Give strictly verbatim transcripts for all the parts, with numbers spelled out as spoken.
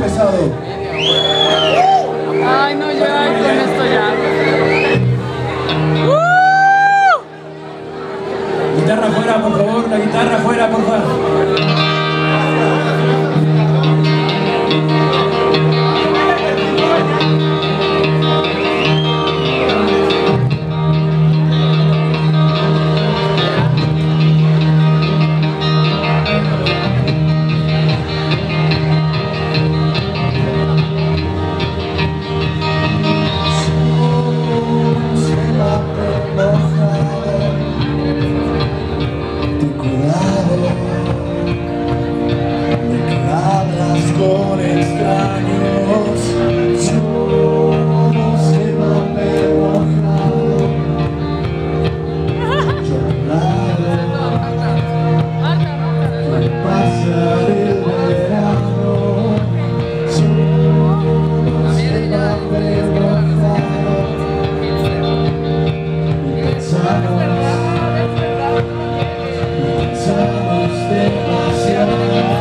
pesado. Ay, no, yo ay, con esto ya. Guitarra afuera, por favor, la guitarra afuera, por favor. Con extraños, somos el papel mojado, chocolate, que pasa el verano, somos el papel mojado, y pensamos, y pensamos demasiado.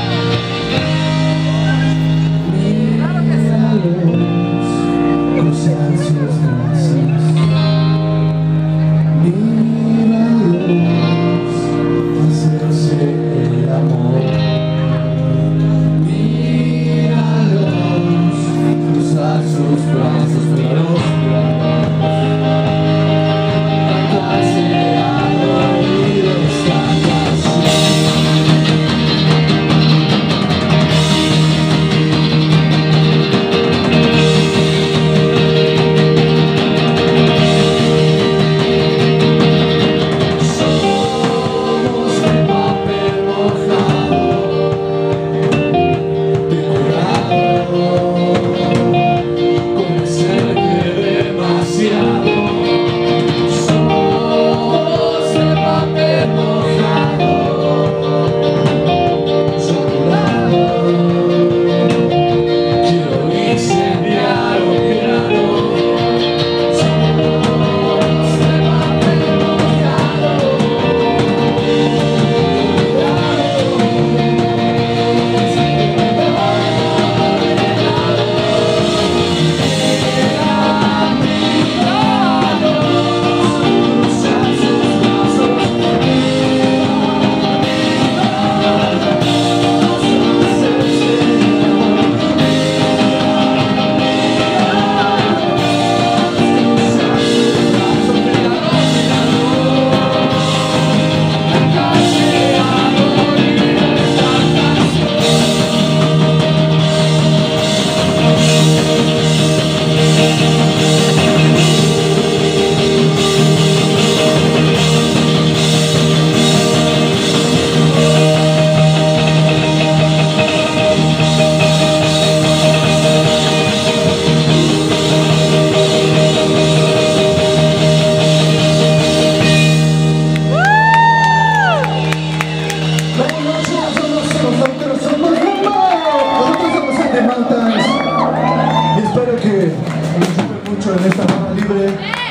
En esta barra libre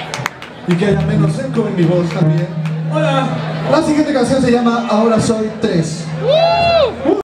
y que haya menos eco en mi voz también. Hola. La siguiente canción se llama Ahora Soy Tres.